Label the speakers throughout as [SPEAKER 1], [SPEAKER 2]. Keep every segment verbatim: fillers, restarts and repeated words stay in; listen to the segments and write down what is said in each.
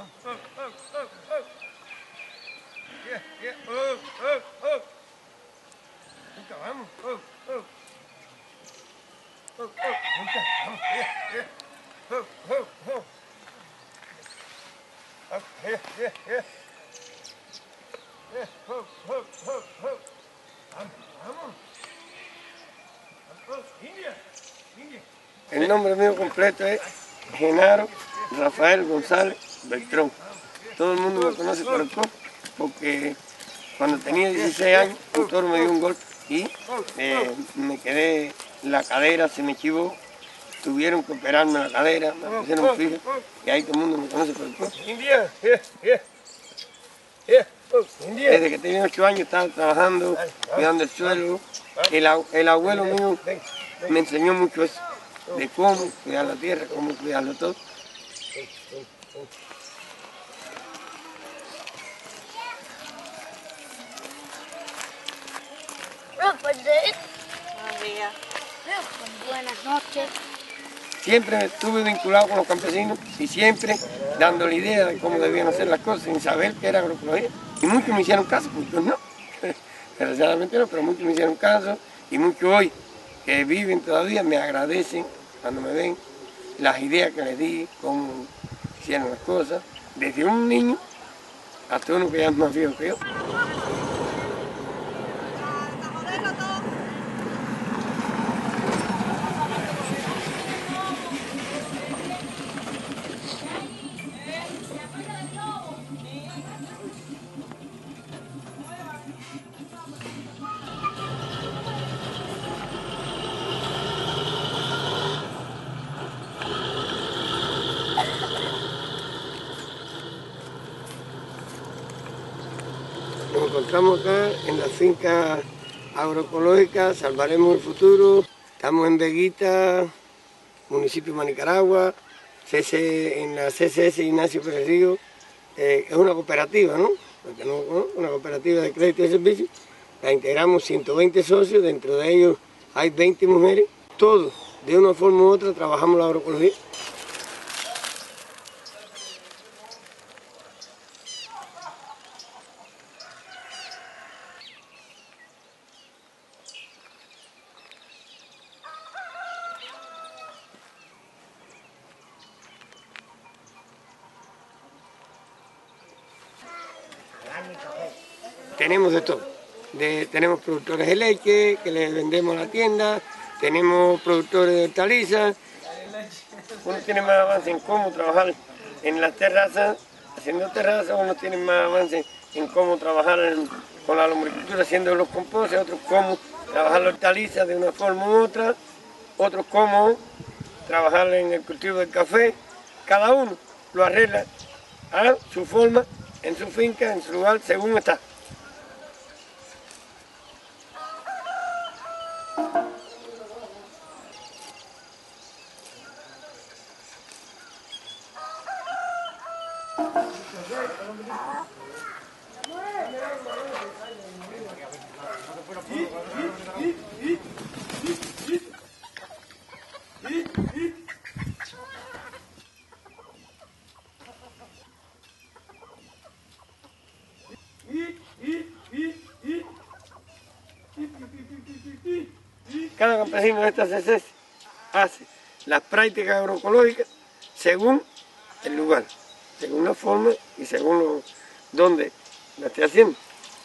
[SPEAKER 1] Vamos. El nombre mío completo es Genaro Rafael González Beltrón. Todo el mundo me conoce por el toro, porque cuando tenía dieciséis años, un toro me dio un golpe y eh, me quedé, la cadera se me chivó, tuvieron que operarme la cadera, me pusieron fija, y ahí todo el mundo me conoce por el toro. Desde que tenía ocho años estaba trabajando, cuidando el suelo. El, el abuelo mío me enseñó mucho eso, de cómo cuidar la tierra, cómo cuidarlo todo.
[SPEAKER 2] Buenas noches.
[SPEAKER 1] Siempre estuve vinculado con los campesinos y siempre dando la idea de cómo debían hacer las cosas sin saber qué era agroecología. Y muchos me hicieron caso, muchos no. Desgraciadamente no, pero muchos me hicieron caso y muchos hoy que viven todavía me agradecen cuando me ven las ideas que les di, cómo hicieron las cosas, desde un niño hasta uno que ya es más viejo que yo. Nos encontramos acá en la finca agroecológica Salvaremos el Futuro. Estamos en Veguita, municipio de Manicaragua, C C, en la C C S Ignacio Pérez Río. Eh, es una cooperativa, ¿no? Porque no, ¿no? Una cooperativa de crédito y servicio. La integramos ciento veinte socios, dentro de ellos hay veinte mujeres. Todos, de una forma u otra, trabajamos la agroecología. Tenemos de todo. De, tenemos productores de leche que les vendemos a la tienda, tenemos productores de hortalizas. Uno tiene más avance en cómo trabajar en las terrazas, haciendo terrazas, uno tiene más avance en cómo trabajar en, con la lombricultura, haciendo los compostes, otros cómo trabajar la hortaliza de una forma u otra, otros cómo trabajar en el cultivo del café. Cada uno lo arregla a su forma, en su finca, en su lugar, según está. Cada campesino de esta C C S hace las prácticas agroecológicas según el lugar, según la forma y según lo, dónde la esté haciendo.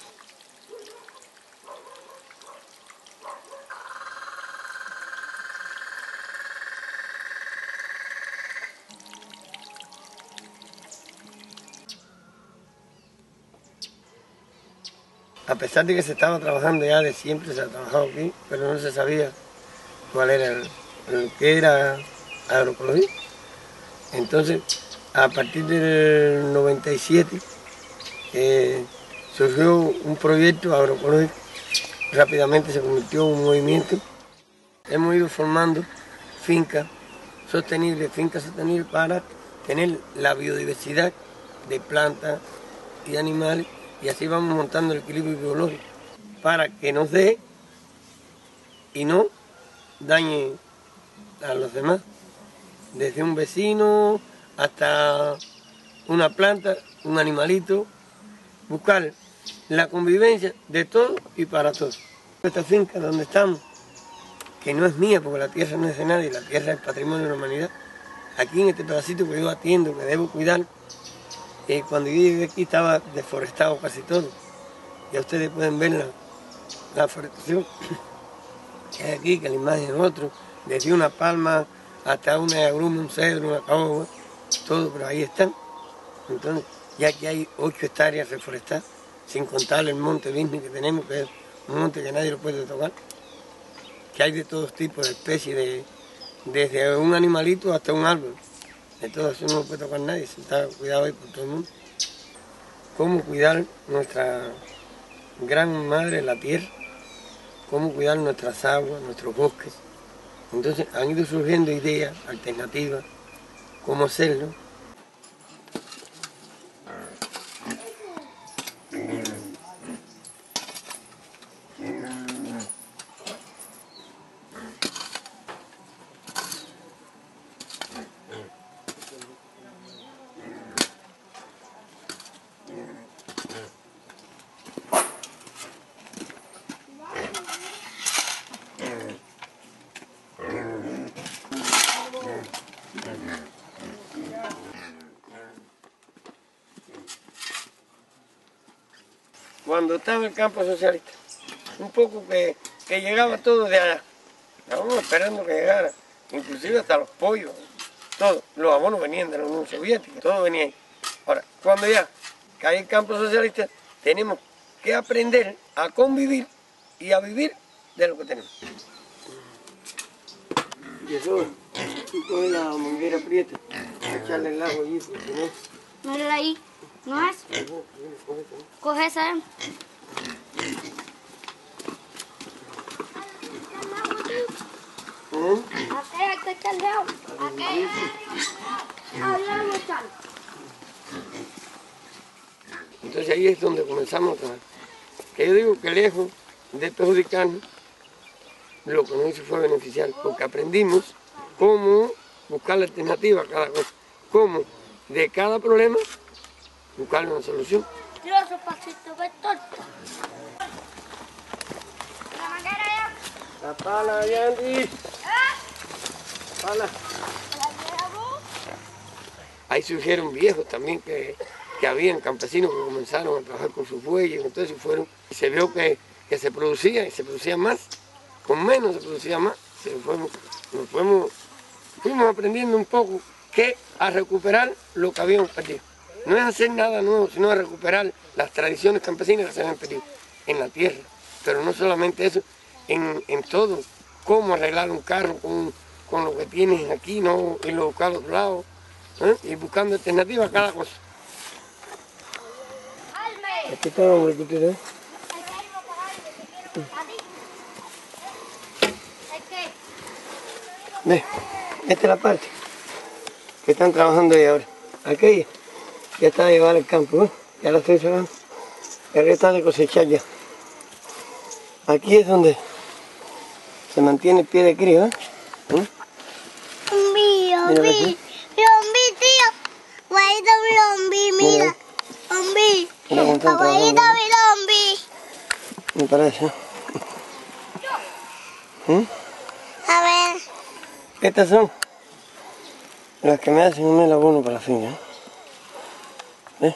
[SPEAKER 1] A pesar de que se estaba trabajando ya de siempre, se ha trabajado aquí, pero no se sabía cuál era el, el que era agroecología. Entonces, a partir del noventa y siete, eh, surgió un proyecto agroecológico, rápidamente se convirtió en un movimiento. Hemos ido formando fincas sostenibles, fincas sostenibles para tener la biodiversidad de plantas y animales, y así vamos montando el equilibrio biológico para que nos dé y no dañe a los demás, desde un vecino hasta una planta, un animalito, buscar la convivencia de todo y para todos. Esta finca donde estamos, que no es mía porque la tierra no es de nadie, la tierra es patrimonio de la humanidad, aquí en este pedacito que yo atiendo, que debo cuidar, eh, cuando yo llegué aquí estaba deforestado casi todo. Ya ustedes pueden ver la, la forestación que hay aquí, que la imagen es otro, desde una palma hasta una agruma, un cedro, una caoba, todo, pero ahí están. Entonces, ya que hay ocho hectáreas reforestadas, sin contar el monte Disney que tenemos, que es un monte que nadie lo puede tocar, que hay de todos tipos de especies, de, desde un animalito hasta un árbol. De todo eso no lo puede tocar nadie, se está cuidado ahí por todo el mundo. Cómo cuidar nuestra gran madre, la tierra, cómo cuidar nuestras aguas, nuestros bosques. Entonces han ido surgiendo ideas, alternativas, cómo hacerlo. Cuando estaba el campo socialista, un poco que, que llegaba todo de allá, estábamos esperando que llegara, inclusive hasta los pollos, todo, los abonos venían de la Unión Soviética, todo venía ahí. Ahora, cuando ya cae el campo socialista, tenemos que aprender a convivir y a vivir de lo que tenemos. Y eso, tú coges la manguera prieta, echarle el agua allí, porque no...
[SPEAKER 2] Mírala ahí, ¿no es? Coge esa. ¿Eh? Aquí hay que echarle agua. Aquí hay que echarle.
[SPEAKER 1] Entonces ahí es donde comenzamos a trabajar. Que yo digo que lejos de perjudicarnos, lo que nos hizo fue beneficiar, porque aprendimos cómo buscar la alternativa a cada cosa, cómo de cada problema buscar una solución.
[SPEAKER 2] Dios, pasito, Vector. La manguera ya.
[SPEAKER 1] La pala, Yandy.
[SPEAKER 2] ¿Eh?
[SPEAKER 1] Pala.
[SPEAKER 2] ¿La llevo?
[SPEAKER 1] Ahí surgieron viejos también que, que habían campesinos que comenzaron a trabajar con sus bueyes, entonces fueron, y se vio que, que se producía y se producía más, con menos se producía más, se fuimos, nos fuimos, fuimos aprendiendo un poco que a recuperar lo que habíamos perdido. No es hacer nada nuevo, sino a recuperar las tradiciones campesinas que se habían perdido en la tierra, pero no solamente eso, en, en todo, cómo arreglar un carro con, con lo que tienes aquí, no y lo buscar al otro lado, ¿eh? Y buscando alternativas a cada cosa. Aquí está el que tiene. Ve, esta es la parte que están trabajando ahí ahora. Aquella ya está de llevar al campo, ¿eh? Ya la estoy sacando. El resto está de cosechar ya. Aquí es donde se mantiene el pie de cría, ¿eh? ¿Eh?
[SPEAKER 2] Zombi, zombi, zombi, tío. Guaito, zombi, mira. Zombi. Abuelita, zombi.
[SPEAKER 1] Me parece. ¿Eh?
[SPEAKER 2] A ver.
[SPEAKER 1] Estas son las que me hacen el abono para la finca, ¿eh? ¿Ves?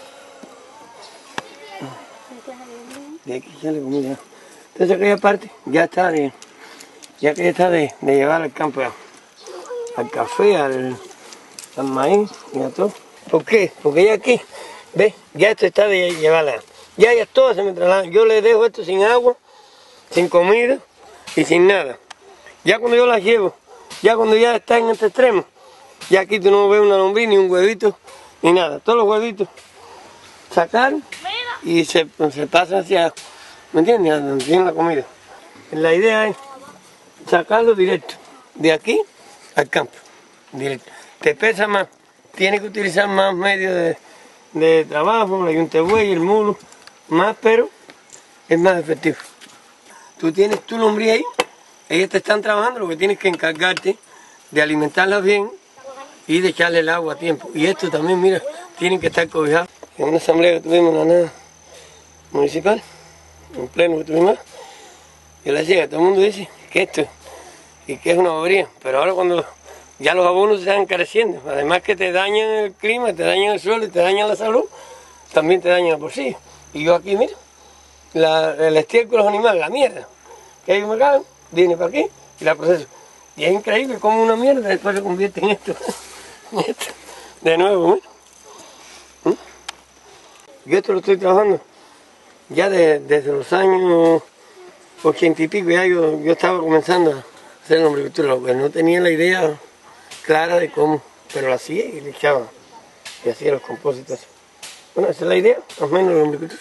[SPEAKER 1] Y hay que echarle comida. Entonces aquella parte ya está de, ya que está de, de llevar al campo, al café, al, al maíz y a todo. ¿Por qué? Porque ya aquí, ¿ves? Ya esto está de llevarla. Ya ya todas se me trasladan. Yo le dejo esto sin agua, sin comida y sin nada. Ya cuando yo las llevo, ya cuando ya está en este extremo, ya aquí tú no ves una lombriz, ni un huevito, ni nada. Todos los huevitos sacaron y se, se pasa hacia, ¿me entiendes? A donde tiene la comida. La idea es sacarlo directo, de aquí al campo, directo. Te pesa más, tienes que utilizar más medios de, de trabajo, la yunta de buey, el mulo, más, pero es más efectivo. Tú tienes tu lombriz ahí, ellas te están trabajando, lo que tienes que encargarte de alimentarlas bien y de echarle el agua a tiempo. Y esto también, mira, tienen que estar cobijados. En una asamblea que tuvimos en la nada municipal, en pleno que tuvimos, y la llega, todo el mundo dice que esto, y que es una bobería, pero ahora cuando ya los abonos se están encareciendo, además que te dañan el clima, te dañan el suelo y te dañan la salud, también te dañan el bolsillo. Y yo aquí, mira, la, el estiércol de los animales, la mierda, que ellos me cagan, viene para aquí y la proceso. Y es increíble cómo una mierda después se convierte en esto, en esto. De nuevo, mira. ¿Mm? Yo esto lo estoy trabajando ya de, desde los años ochenta y pico, ya yo, yo estaba comenzando a hacer lombricultura, porque no tenía la idea clara de cómo, pero la hacía y le echaba, y hacía los compósitos. Bueno, esa es la idea, más o menos, de lombricultura.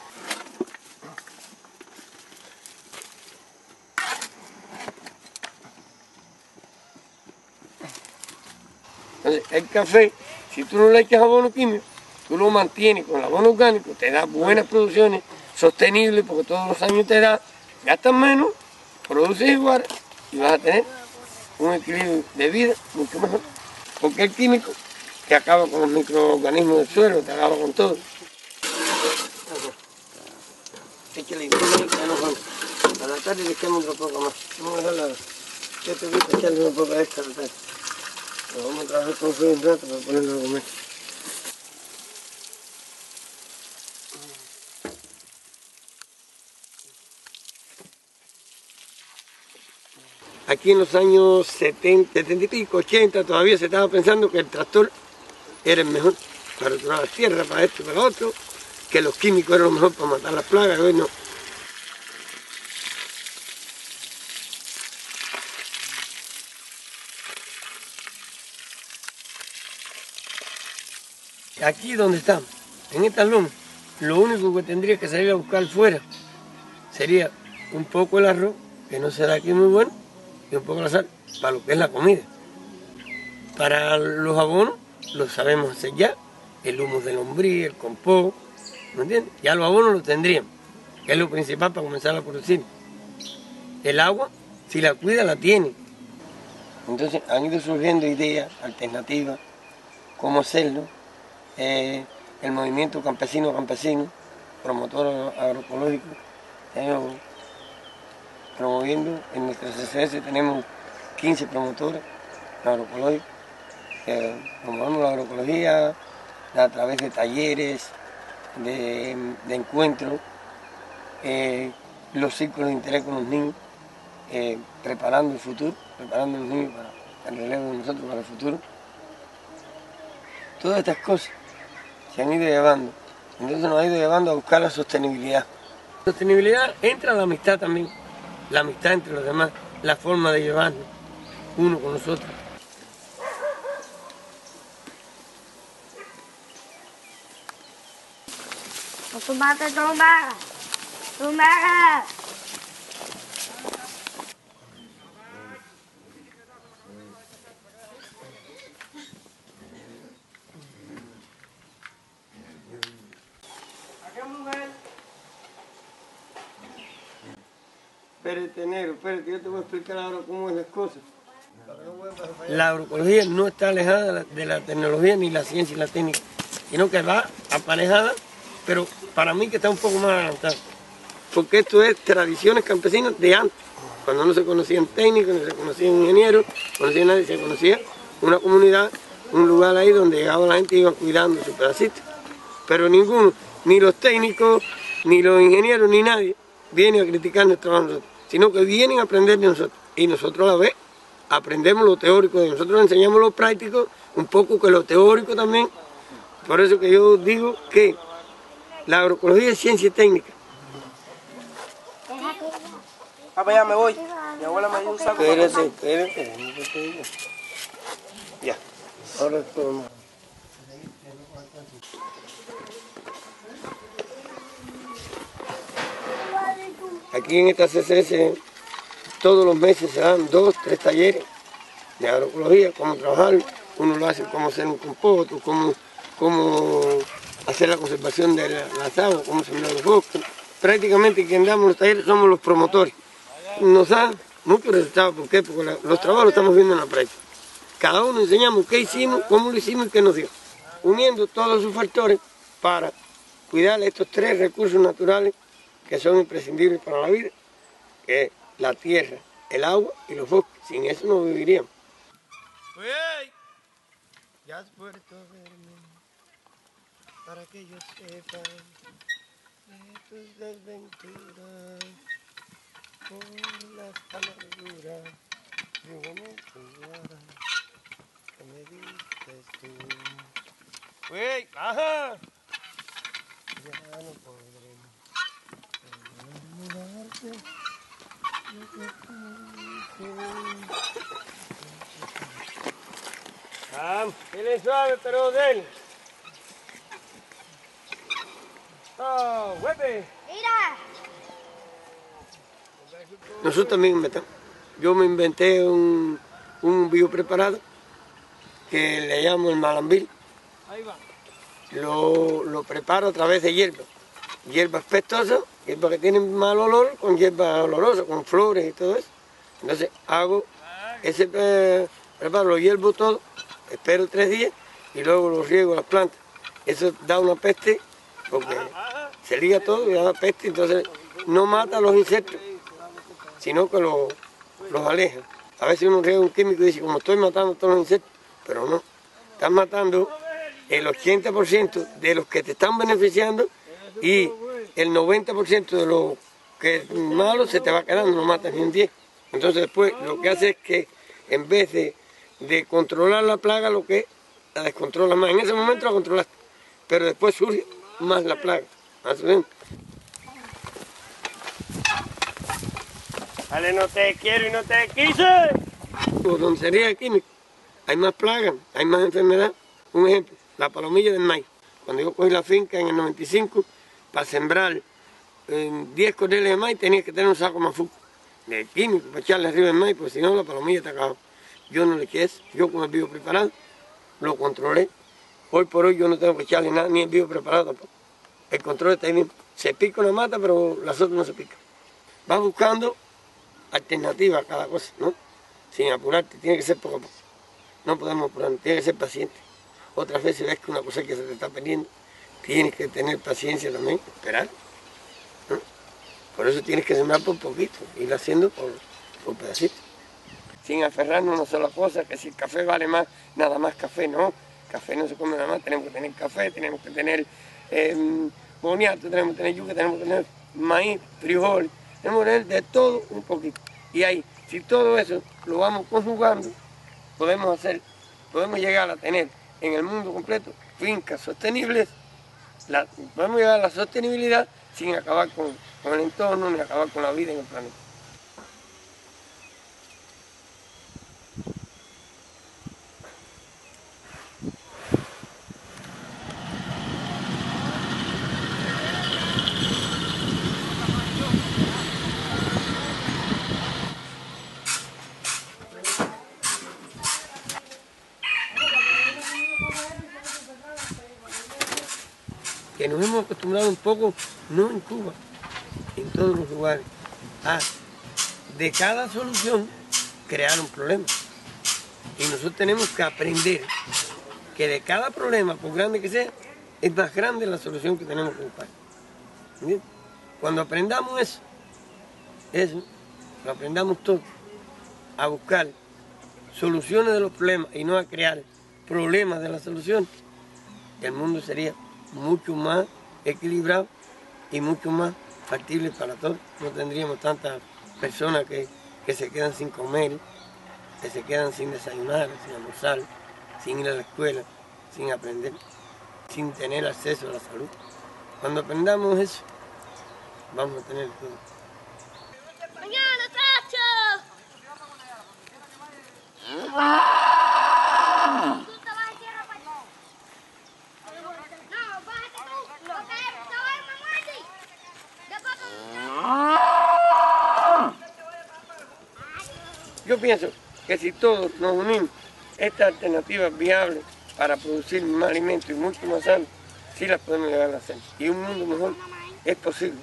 [SPEAKER 1] Entonces, el café, si tú no le echas abono químico, tú lo mantienes con el abono orgánico, te da buenas producciones, sostenibles, porque todos los años te da, gastas menos, produces igual y vas a tener un equilibrio de vida mucho mejor. Porque el químico te acaba con los microorganismos del suelo, te acaba con todo. Échale a la tarde le echamos un poco más. Vamos a dejar la... Yo te gusta echarle un poco de esta a la tarde. Pero vamos a trabajar con frío un rato para ponerlo a comer. Aquí en los años setenta, setenta y pico, ochenta, todavía se estaba pensando que el tractor era el mejor para tronar la tierra, para esto y para lo otro, que los químicos eran lo mejor para matar las plagas. Hoy no. Aquí donde estamos, en esta loma, lo único que tendría que salir a buscar fuera sería un poco el arroz, que no será aquí muy bueno, y un poco la sal, para lo que es la comida. Para los abonos, lo sabemos hacer ya, el humus de lombriz, el compost, ¿me entiendes? Ya los abonos los tendríamos, que es lo principal para comenzar a producir. El agua, si la cuida, la tiene. Entonces han ido surgiendo ideas alternativas, cómo hacerlo. Eh, el movimiento campesino-campesino, promotor agroecológico, tenemos promoviendo, en nuestra C C S tenemos quince promotores agroecológicos, que promovemos la agroecología a través de talleres, de, de encuentros, eh, los círculos de interés con los niños, eh, preparando el futuro, preparando a los niños para el relevo de nosotros para el futuro. Todas estas cosas se han ido llevando, entonces nos ha ido llevando a buscar la sostenibilidad. La sostenibilidad entra la amistad también, la amistad entre los demás, la forma de llevarnos uno con los otros.
[SPEAKER 2] Tomate, toma, toma.
[SPEAKER 1] Espérate, negro, espérate, yo te voy a explicar ahora cómo es las cosas. La agroecología no está alejada de la, de la tecnología ni la ciencia y la técnica, sino que va aparejada, pero para mí que está un poco más adelantada. Porque esto es tradiciones campesinas de antes, cuando no se conocían técnicos, no se conocían ingenieros, no conocía nadie, se conocía una comunidad, un lugar ahí donde llegaba la gente y iba cuidando su pedacito. Pero ninguno, ni los técnicos, ni los ingenieros, ni nadie, viene a criticar nuestro trabajo nosotros, sino que vienen a aprender de nosotros. Y nosotros a la vez aprendemos lo teórico de nosotros, enseñamos lo práctico, un poco que lo teórico también. Por eso que yo digo que la agroecología es ciencia y técnica.
[SPEAKER 3] Ah, para allá me voy. Mi abuela me dio un saco.
[SPEAKER 1] Espérate, espérate. Ya, ahora es todo más. Aquí en esta C C S todos los meses se dan dos, tres talleres de agroecología, cómo trabajar, uno lo hace cómo hacer un compost, cómo, cómo hacer la conservación de la, las aguas, cómo sembrar los bosques. Prácticamente quien damos los talleres somos los promotores. Nos da muchos resultados, ¿por qué? Porque la, los trabajos los estamos viendo en la práctica. cada uno enseñamos qué hicimos, cómo lo hicimos y qué nos dio, uniendo todos sus factores para cuidar estos tres recursos naturales que son imprescindibles para la vida, que es la tierra, el agua y los bosques. Sin eso no viviríamos. Ya has vuelto a verme, para que yo sepa de tus desventuras, por las amarguras de un momento que me diste tú. ¡Uy! ¡Baja! Ya no podré olvidarte lo que tú dices. Ah, dele suave, pero dele. ¡Oh, huepe!
[SPEAKER 2] Mira.
[SPEAKER 1] Nosotros también inventamos. Yo me inventé un, un biopreparado que le llamo el malambil.
[SPEAKER 3] Ahí va.
[SPEAKER 1] Lo, lo preparo a través de hierba. Hierbas pestosas, hierbas que tienen mal olor, con hierbas olorosas, con flores y todo eso. Entonces hago ese eh, preparo, lo hiervo todo, espero tres días y luego lo riego a las plantas. Eso da una peste porque se liga todo y da peste, entonces no mata a los insectos, sino que los, los aleja. A veces uno riega un químico y dice, como estoy matando a todos los insectos, pero no, estás matando el ochenta por ciento de los que te están beneficiando y el noventa por ciento de los que es malo se te va quedando, no matas ni un diez. Entonces después lo que hace es que en vez de, de controlar la plaga, lo que la descontrola más. En ese momento la controlaste, pero después surge más la plaga. ¿Más bien? Vale, no te quiero y no te quise. Por donde sería el químico, hay más plagas, hay más enfermedad. Un ejemplo, la palomilla del maíz. Cuando yo cogí la finca en el noventa y cinco, para sembrar en diez cordeles de maíz tenías que tener un saco más de químico para echarle arriba el maíz, porque si no la palomilla te acababa. Yo no le eché eso, yo con el bio preparado lo controlé. Hoy por hoy yo no tengo que echarle nada, ni el bio preparado tampoco. El control está ahí mismo. Se pica una mata, pero las otras no se pican. Vas buscando alternativas a cada cosa, ¿no? Sin apurarte, tiene que ser poco a poco. No podemos apurarnos, tiene que ser paciente. Otras veces ves que una cosa que se te está perdiendo, tienes que tener paciencia también, esperar, ¿no? Por eso tienes que sembrar por poquito, ir haciendo por, por pedacitos. Sin aferrarnos a una sola cosa, que si el café vale más, nada más café, no. Café no se come nada más, tenemos que tener café, tenemos que tener eh, boniato, tenemos que tener yuca, tenemos que tener maíz, frijoles, tenemos que tener de todo un poquito. Y ahí, si todo eso lo vamos conjugando, podemos hacer, podemos llegar a tener en el mundo completo fincas sostenibles, la, podemos llegar a la sostenibilidad sin acabar con, con el entorno ni acabar con la vida en el planeta. Que nos hemos acostumbrado un poco, no en Cuba, en todos los lugares, a de cada solución crear un problema. Y nosotros tenemos que aprender que de cada problema, por grande que sea, es más grande la solución que tenemos que buscar. ¿Entiendes? Cuando aprendamos eso, eso, lo aprendamos todo, a buscar soluciones de los problemas y no a crear problemas de las soluciones, el mundo sería mucho más equilibrado y mucho más factible para todos. No tendríamos tantas personas que, que se quedan sin comer, que se quedan sin desayunar, sin almorzar, sin ir a la escuela, sin aprender, sin tener acceso a la salud. Cuando aprendamos eso, vamos a tener todo.
[SPEAKER 2] ¡Mañana, Tacho!
[SPEAKER 1] Yo pienso que si todos nos unimos, estas alternativas viables para producir más alimentos y mucho más sano, sí las podemos llegar a hacer. Y un mundo mejor es posible.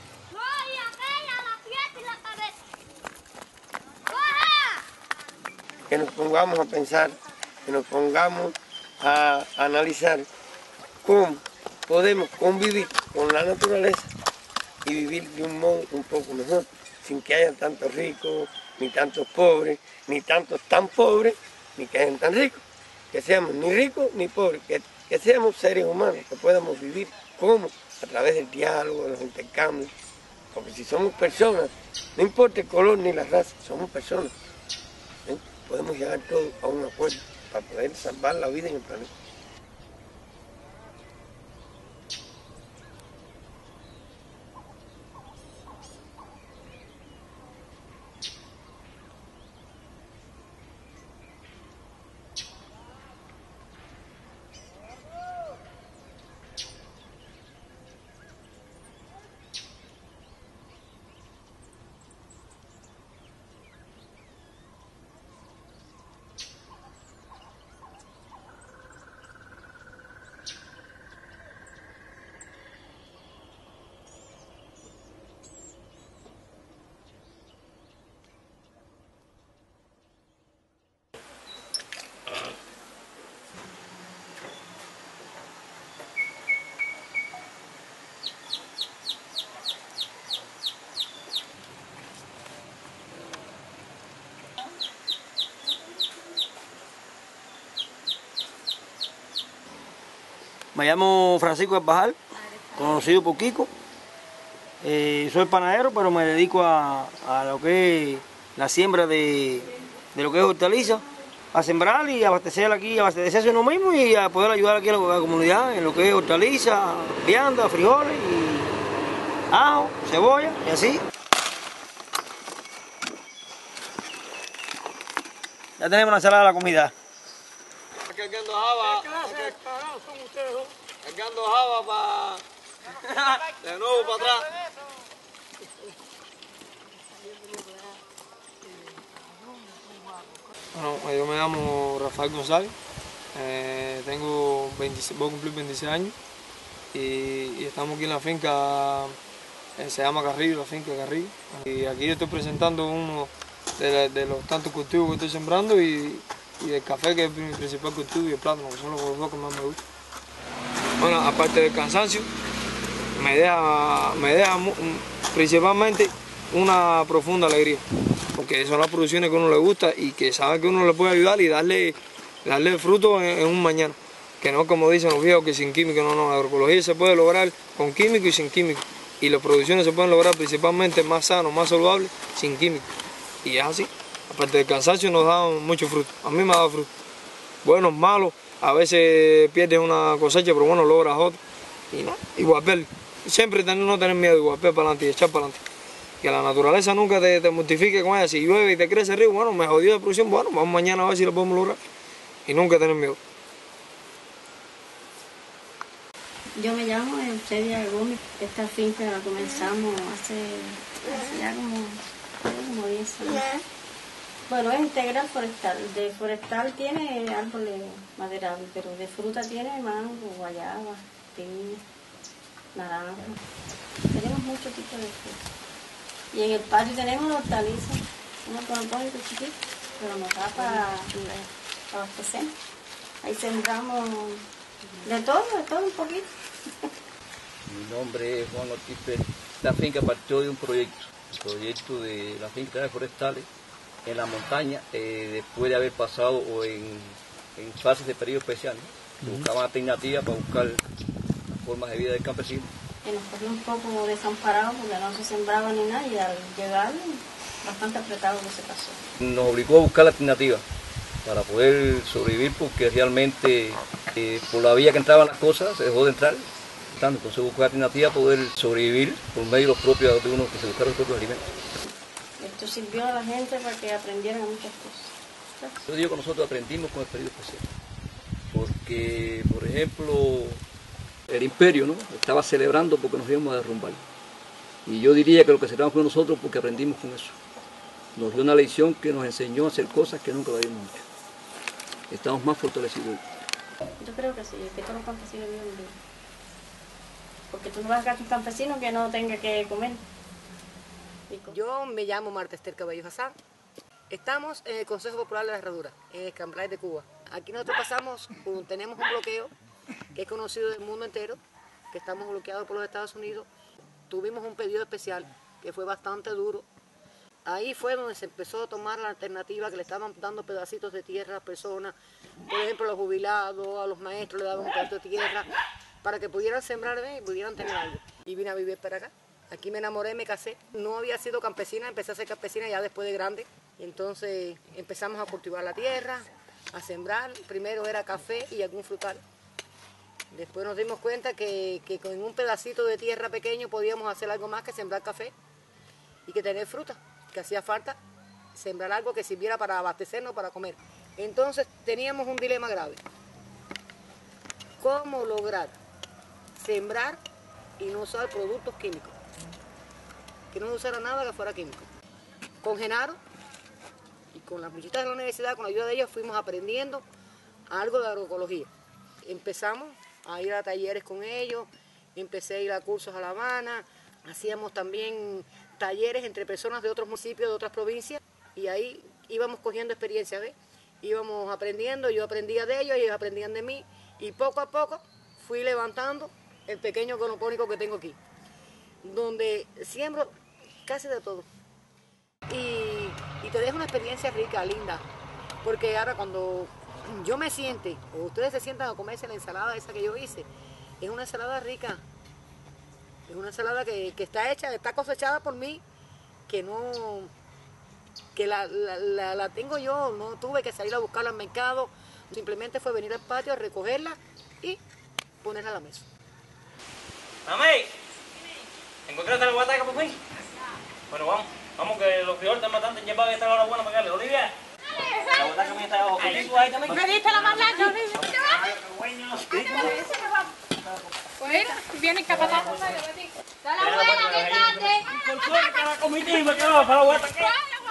[SPEAKER 1] Que nos pongamos a pensar que nos pongamos a analizar cómo podemos convivir con la naturaleza y vivir de un modo un poco mejor, sin que haya tantos ricos, ni tantos pobres, ni tantos tan pobres, ni que hayan tan ricos. Que seamos ni ricos ni pobres, que, que seamos seres humanos, que podamos vivir como a través del diálogo, de los intercambios. Porque si somos personas, no importa el color ni la raza, somos personas. ¿eh? Podemos llegar todos a un acuerdo para poder salvar la vida en el planeta.
[SPEAKER 4] Me llamo Francisco Espajal, conocido por Kiko. Eh, soy panadero, pero me dedico a, a lo que es la siembra de, de lo que es hortaliza, a sembrar y abastecer aquí, abastecerse uno mismo y a poder ayudar aquí a la, a la comunidad en lo que es hortaliza, vianda, frijoles, y ajo, cebolla y así. Ya tenemos la ensalada de la comida. Cargando java. ¿Qué clase de parados son ustedes dos? Cargando java para... de nuevo para atrás. Bueno, yo me llamo Rafael González, eh, tengo veintiséis, voy a cumplir veintiséis años y, y estamos aquí en la finca, eh, se llama Carrillo, la finca Carrillo. Y aquí yo estoy presentando uno de, de los tantos cultivos que estoy sembrando y, y del café, que es mi principal cultivo, y el plátano, que son los dos que más me gustan. Bueno, aparte del cansancio, me deja, me deja principalmente una profunda alegría, porque son las producciones que a uno le gusta y que sabe que uno le puede ayudar y darle, darle fruto en, en un mañana. Que no como dicen los viejos, que sin químico, no, no, la agroecología se puede lograr con químico y sin químico. Y las producciones se pueden lograr principalmente más sanos, más saludables, sin químico. Y es así. Aparte del cansancio nos da mucho fruto. A mí me ha dado fruto. Buenos, malos, a veces pierdes una cosecha, pero bueno, logras otra. Y no, y guaper. Siempre no tener miedo de guaper para adelante y echar para adelante. Que la naturaleza nunca te, te mortifique con ella. Si llueve y te crece el río, bueno, me jodió de producción, bueno, vamos mañana a ver si lo podemos lograr. Y nunca tener miedo.
[SPEAKER 5] Yo me llamo Eusebia Gómez. Esta finca la comenzamos hace, hace ya como, como diez años. Bueno, es integral forestal. De forestal tiene árboles maderables, pero de fruta tiene mango, guayaba, piña, naranja. Tenemos muchos tipos de fruta. Y en el patio tenemos hortalizas, unos conopónicos chiquitos, pero nos da para abastecer. Ahí sembramos de todo, de todo un poquito.
[SPEAKER 6] Mi nombre es Juan Ortiz Pérez. La finca partió de un proyecto, el proyecto de la finca de forestales en la montaña, eh, después de haber pasado o en, en fases de periodo especial, ¿no? Buscaban alternativas para buscar las formas de vida del campesino.
[SPEAKER 5] Que nos cogió un poco desamparados porque no se sembraba ni nada y al llegar bastante apretado que se pasó.
[SPEAKER 6] Nos obligó a buscar alternativas para poder sobrevivir porque realmente eh, por la vía que entraban las cosas se dejó de entrar. Entonces buscó alternativas para poder sobrevivir por medio de los propios de uno que se buscaron los propios alimentos.
[SPEAKER 5] Esto sirvió a la gente para que aprendieran muchas cosas.
[SPEAKER 6] Yo digo que nosotros aprendimos con el periodo especial, porque por ejemplo el imperio, ¿no?, estaba celebrando porque nos íbamos a derrumbar. Y yo diría que lo que celebramos fue nosotros porque aprendimos con eso. Nos dio una lección que nos enseñó a hacer cosas que nunca lo habíamos hecho. Estamos más fortalecidos.
[SPEAKER 5] Yo creo que sí, que todos los campesinos viven bien. Porque tú no vas a sacar a un campesino que no tenga que comer.
[SPEAKER 7] Yo me llamo Marta Esther Cabello Hassan. Estamos en el Consejo Popular de la Herradura, en el Cambrai de Cuba. aquí nosotros pasamos, tenemos un bloqueo que es conocido del mundo entero, que estamos bloqueados por los Estados Unidos. Tuvimos un pedido especial que fue bastante duro. Ahí fue donde se empezó a tomar la alternativa, que le estaban dando pedacitos de tierra a las personas. Por ejemplo, a los jubilados, a los maestros le daban un pedazo de tierra para que pudieran sembrar bien y pudieran tener algo. Y vine a vivir para acá. Aquí me enamoré, me casé. No había sido campesina, empecé a ser campesina ya después de grande. Y entonces empezamos a cultivar la tierra, a sembrar. Primero era café y algún frutal. Después nos dimos cuenta que, que con un pedacito de tierra pequeño podíamos hacer algo más que sembrar café y que tener fruta, que hacía falta sembrar algo que sirviera para abastecernos, para comer. Entonces teníamos un dilema grave. ¿Cómo lograr sembrar y no usar productos químicos? Que no usara nada que fuera químico. Con Genaro y con las muchachas de la universidad, con la ayuda de ellos, fuimos aprendiendo algo de agroecología. Empezamos a ir a talleres con ellos, empecé a ir a cursos a La Habana, hacíamos también talleres entre personas de otros municipios, de otras provincias, y ahí íbamos cogiendo experiencia, ¿ves? Íbamos aprendiendo, yo aprendía de ellos, ellos aprendían de mí, y poco a poco fui levantando el pequeño econopónico que tengo aquí, donde siembro casi de todo. Y, y te deja una experiencia rica, linda, porque ahora cuando yo me siente, o ustedes se sientan a comerse la ensalada esa que yo hice, es una ensalada rica, es una ensalada que, que está hecha, está cosechada por mí, que no, que la, la, la, la tengo yo, no tuve que salir a buscarla al mercado, simplemente fue venir al patio a recogerla y ponerla a la mesa.
[SPEAKER 8] Mami, ¿encontraste la guataca por fin? Bueno, vamos, vamos que los criadores están matando y ya va a estar ahora buena para darle. Olivia, la guataca mía está abajo. ¿Tú ahí también?
[SPEAKER 2] Me diste la más larga, Olivia.
[SPEAKER 8] Bueno,
[SPEAKER 2] Bueno, viene el capataz. Dale la buena, que tarde.
[SPEAKER 8] ¿por qué que la comitiva que va para la guataca?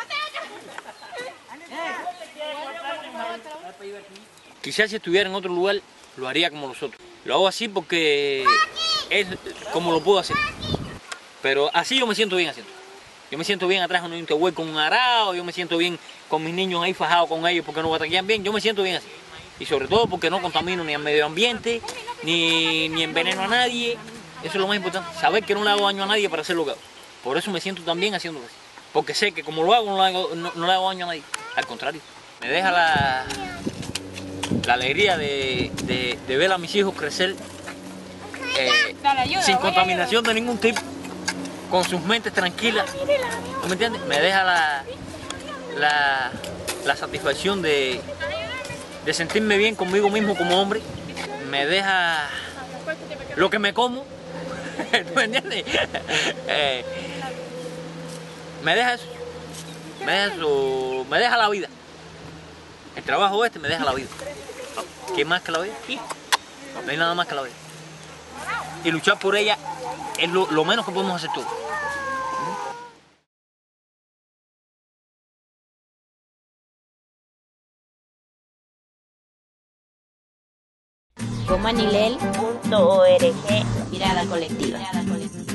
[SPEAKER 9] Quizás si estuviera en otro lugar lo haría como nosotros. Lo hago así porque es como lo puedo hacer. Pero así yo me siento bien haciendo. Yo me siento bien atrás en un tehuel con un arao, yo me siento bien con mis niños ahí fajados con ellos porque no guataquean bien. Yo me siento bien así. Y sobre todo porque no contamino ni al medio ambiente, ni, ni enveneno a nadie. Eso es lo más importante. Saber que no le hago daño a nadie para hacer lo que hago. Por eso me siento tan bien haciéndolo así. Porque sé que como lo hago no le hago, no, no le hago daño a nadie. Al contrario, me deja la, la alegría de, de, de ver a mis hijos crecer eh, sin contaminación de ningún tipo, con sus mentes tranquilas. ¿No me entiendes? Me deja la, la, la satisfacción de, de sentirme bien conmigo mismo como hombre. Me deja lo que me como. ¿Tú me entiendes? Eh, me deja eso. Me deja eso. Me deja la vida. El trabajo este me deja la vida. ¿Qué más que la vida? No hay nada más que la vida. Y luchar por ella es lo, lo menos que podemos hacer todos.
[SPEAKER 10] Gomanilel punto org, mirada colectiva.